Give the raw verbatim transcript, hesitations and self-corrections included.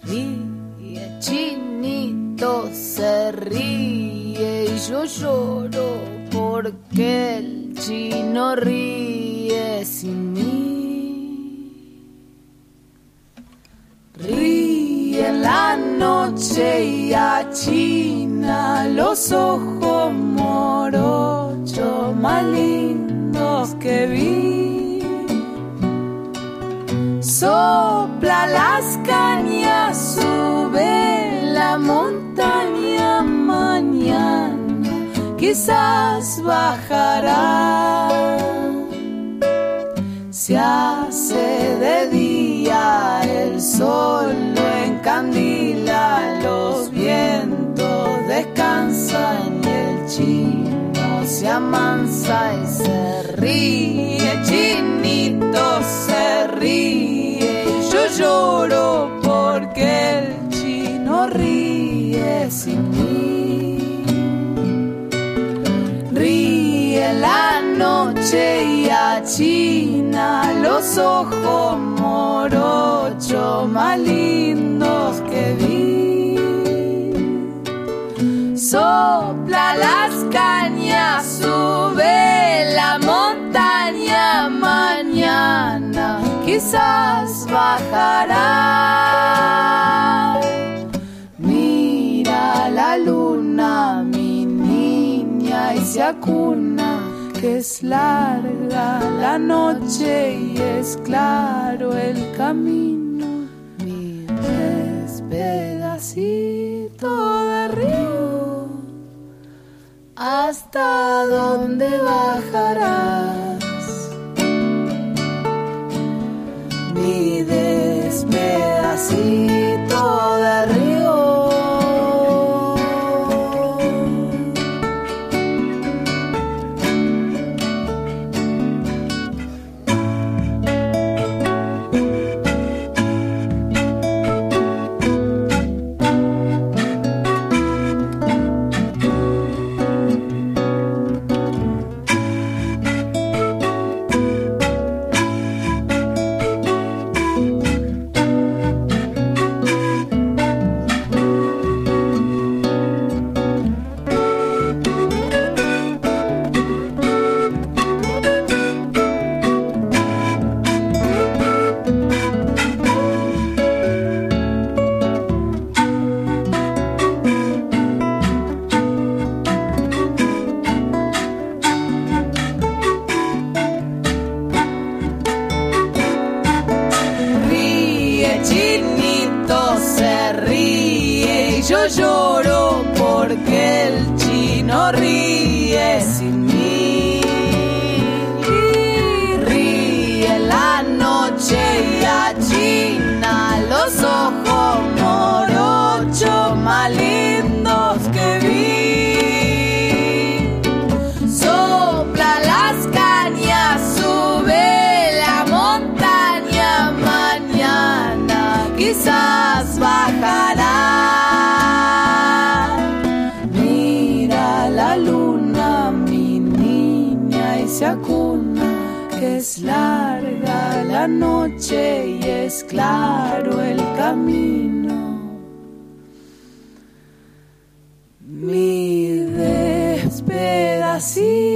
Ríe, chinito se ríe y yo lloro porque el chino ríe sin mí. Ríe en la noche y achina los ojos morochos más lindos que vi. Sopla las cañas, sube la montaña mañana, quizás bajará. Se hace de día, el sol lo encandila, los vientos descansan y el chino se amansa y se ríe, chinito se ríe. Yo lloro porque el chino ríe sin mí. Ríe la noche y achina los ojos morochos más lindos que vi. Sopla las cañas, sube la montaña mañana, quizás bajará. Mira la luna, mi niña, y se acuna, que es larga la noche y es claro el camino. Mi pedacito de río, ¿hasta dónde bajarás? Mi despedacito de río. Yo lloro porque el chino ríe sin mí. Ríe la noche y achina los ojos morochos más lindos que vi. Sopla las cañas, sube la montaña mañana, quizás bajará. Se acuna, que es larga la noche y es claro el camino. Mi despedacito